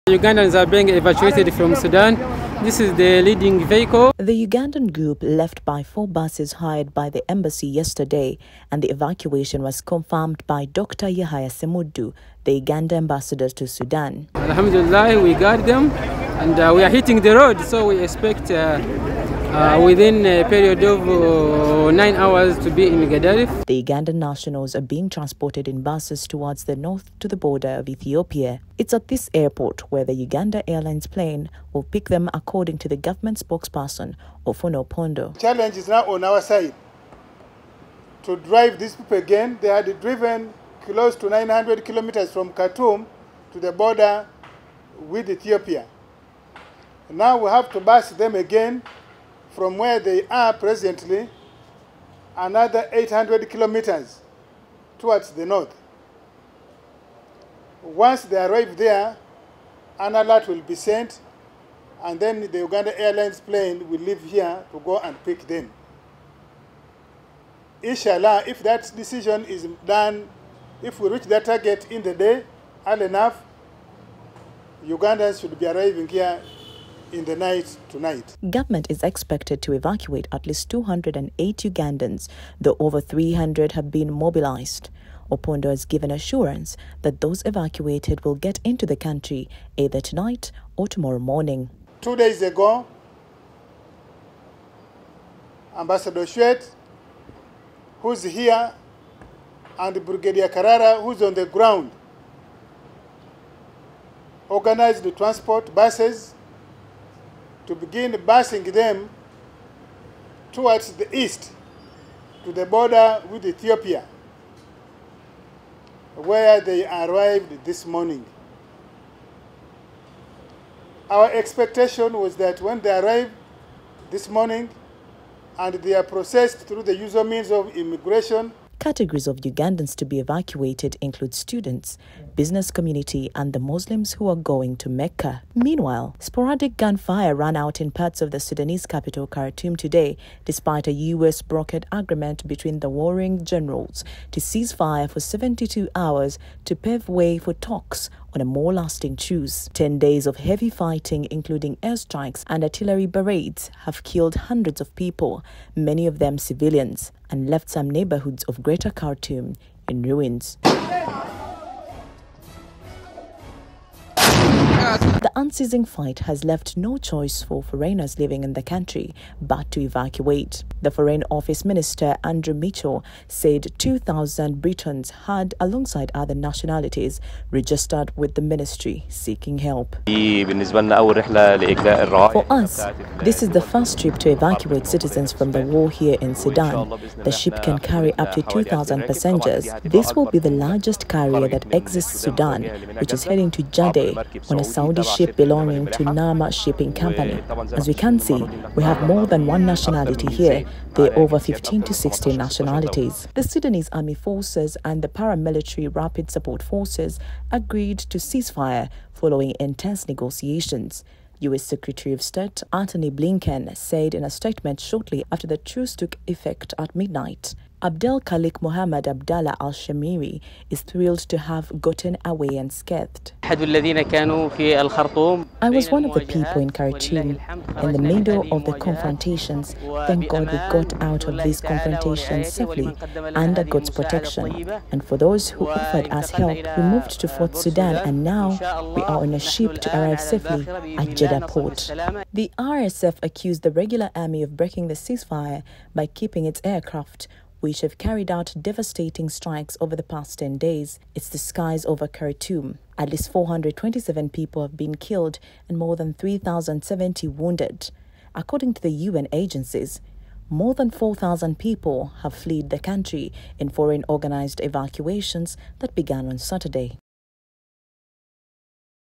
Ugandans are being evacuated from Sudan. This is the leading vehicle. The Ugandan group left by 4 buses hired by the embassy yesterday, and the evacuation was confirmed by Dr. Yahaya Semudu, the Uganda ambassador to Sudan. Alhamdulillah, we got them, and we are hitting the road, so we expect within a period of 9 hours to be in Gadaref. The Ugandan nationals are being transported in buses towards the north to the border of Ethiopia. It's at this airport where the Uganda Airlines plane will pick them, according to the government spokesperson, Ofono Opondo. The challenge is now on our side to drive these people again. They had driven close to 900 kilometers from Khartoum to the border with Ethiopia. Now we have to bus them again from where they are presently, another 800 kilometers towards the north. Once they arrive there, an alert will be sent, and then the Uganda Airlines plane will leave here to go and pick them. Inshallah, if that decision is done, if we reach that target in the day, early enough, Ugandans should be arriving here in the night tonight. Government is expected to evacuate at least 208 Ugandans, though over 300 have been mobilized. Opondo has given assurance that those evacuated will get into the country either tonight or tomorrow morning. 2 days ago, Ambassador Shwet, who's here, and Brigadier Karara, who's on the ground, organized the transport buses to begin busing them towards the east to the border with Ethiopia, where they arrived this morning. Our expectation was that when they arrive this morning and they are processed through the usual means of immigration. Categories of Ugandans to be evacuated include students, business community, and the Muslims who are going to Mecca. Meanwhile, sporadic gunfire ran out in parts of the Sudanese capital Khartoum today, despite a US brokered agreement between the warring generals to cease fire for 72 hours to pave way for talks on a more lasting truce. 10 days of heavy fighting, including airstrikes and artillery barrage, have killed hundreds of people, many of them civilians, and left some neighborhoods of Greater Khartoum in ruins. The unceasing fight has left no choice for foreigners living in the country but to evacuate. The Foreign Office Minister Andrew Mitchell said 2,000 Britons had, alongside other nationalities, registered with the ministry seeking help. For us, this is the first trip to evacuate citizens from the war here in Sudan. The ship can carry up to 2,000 passengers. This will be the largest carrier that exits Sudan, which is heading to Jade on a Saudi ship belonging to Nama Shipping Company. As we can see, we have more than one nationality here. There are over 15 to 16 nationalities. The Sudanese Army Forces and the paramilitary Rapid Support Forces agreed to ceasefire following intense negotiations. U.S. Secretary of State Antony Blinken said in a statement shortly after the truce took effect at midnight. Abdel Khalik Mohammed Abdallah Al-Shamiri is thrilled to have gotten away unscathed. I was one of the people in Khartoum in the middle of the confrontations. Thank God we got out of these confrontations safely under God's protection. And for those who offered us help, we moved to Fort Sudan, and now we are on a ship to arrive safely at Jeddah port. The RSF accused the regular army of breaking the ceasefire by keeping its aircraft, which have carried out devastating strikes over the past 10 days. It's the skies over Khartoum. At least 427 people have been killed and more than 3,070 wounded. According to the UN agencies, more than 4,000 people have fled the country in foreign organized evacuations that began on Saturday.